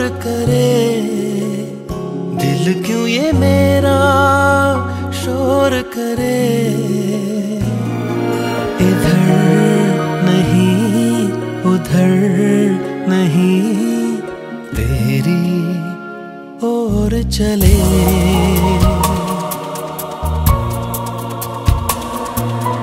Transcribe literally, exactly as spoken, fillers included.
करे, दिल क्यों ये मेरा शोर करे। इधर नहीं उधर नहीं, तेरी ओर चले।